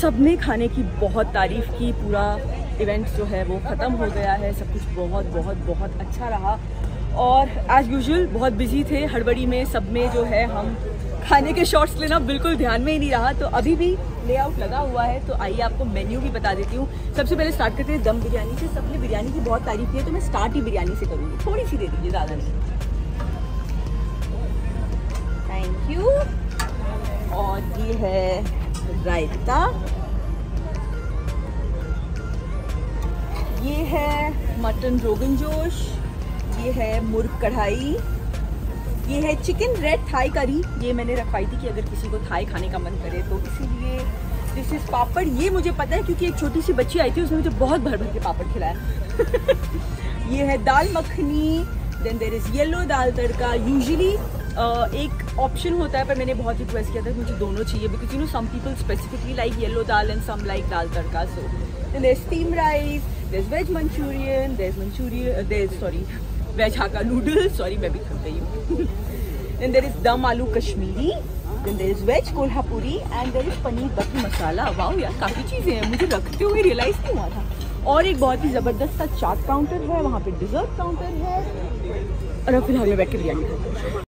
सबने खाने की बहुत तारीफ़ की। पूरा इवेंट जो है वो ख़त्म हो गया है, सब कुछ बहुत बहुत बहुत अच्छा रहा। और एज़ यूजुअल बहुत बिजी थे, हड़बड़ी में सब में जो है हम खाने के शॉट्स लेना बिल्कुल ध्यान में ही नहीं रहा। तो अभी भी लेआउट लगा हुआ है, तो आइए आपको मेन्यू भी बता देती हूँ। सबसे पहले स्टार्ट करते हैं दम बिरयानी से। सबने बिरयानी की बहुत तारीफ़ की है, तो मैं स्टार्ट ही बिरयानी से करूँगी। थोड़ी सी दे दीजिए, ज़्यादा नहीं। Thank you. और ये है रायता, ये है मटन रोगन जोश, ये है मुर्ग कढ़ाई, ये है चिकन रेड थाई करी। ये मैंने रखवाई थी कि अगर किसी को थाई खाने का मन करे तो, इसीलिए। दिस इज पापड़, ये मुझे पता है क्योंकि एक छोटी सी बच्ची आई थी, उसने मुझे बहुत भर भर के पापड़ खिलाया। ये है dal makhani, then there is yellow dal tadka. Usually एक ऑप्शन होता है, पर मैंने बहुत रिक्वेस्ट किया था कि मुझे दोनों चाहिए, because you know some people specifically like yellow dal and some like dal tadka. So then there is steam rice, there is veg Manchurian, there is sorry veg Hakka noodles, sorry मैं भी खा गई हूँ। Then there is dum aloo Kashmiri, then there is veg Kolhapuri and there is paneer butter masala. Wow यार, काफ़ी चीज़ें हैं, मुझे रखते हुए रियलाइज़ नहीं हुआ था। और एक बहुत ही ज़बरदस्त सा चाट काउंटर है, वहाँ पे डिज़र्ट काउंटर है। और अब फिलहाल मैं बैठ के बिरयानी खाती हूँ।